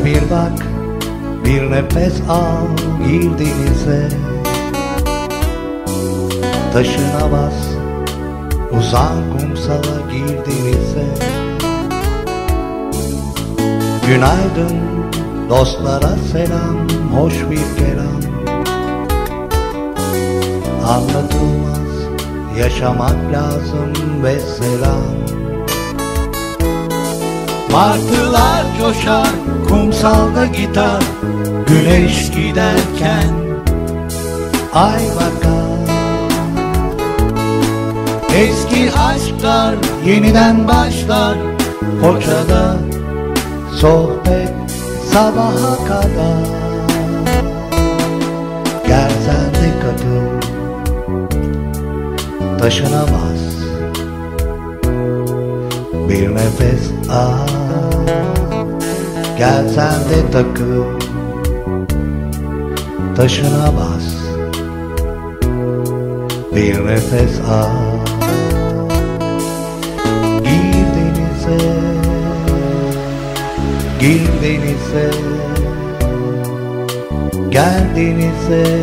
bir bak, bir nefes al, gir denize. Taşına bas, uzan kumsala, gir denize. Günaydın, dostlara selam, hoş bir kelam. Anlatılmaz, yaşamak lazım ve selam. Martılar coşar, kumsalda gitar, güneş giderken ay bakar. Eski aşklar yeniden başlar, Foça'da sohbet sabaha kadar. Gel sen de katıl, taşına bas, bir nefes al. Gel sen de takıl, taşına bas, bir nefes al. Gir denize, gir denize, gel denize.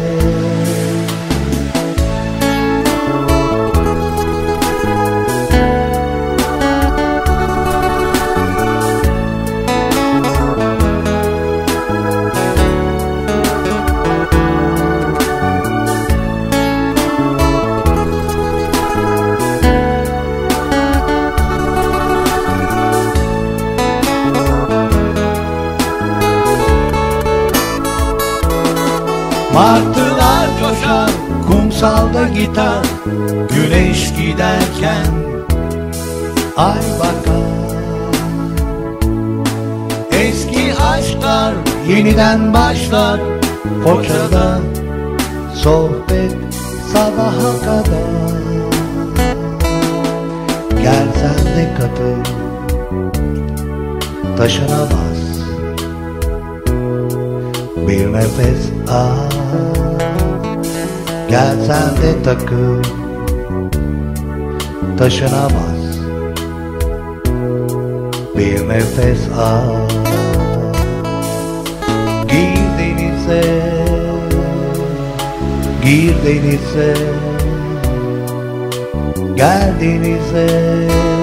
Martılar coşar, kumsalda gitar, güneş giderken ay bakar. Eski aşklar yeniden başlar, Foça'da sohbet sabaha kadar. Gel sen de katıl, taşına bas, bir nefes al. Gel sen de takıl, taşına bas, bir nefes al. Gir denize, gir denize, gel denize.